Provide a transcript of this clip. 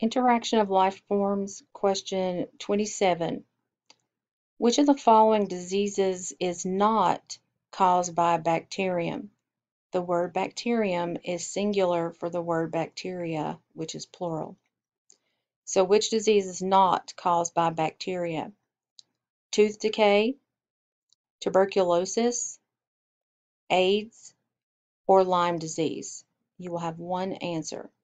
Interaction of life forms, question 27. Which of the following diseases is not caused by a bacterium? The word bacterium is singular for the word bacteria, which is plural. So which disease is not caused by bacteria? Tooth decay, tuberculosis, AIDS, or Lyme disease? You will have one answer.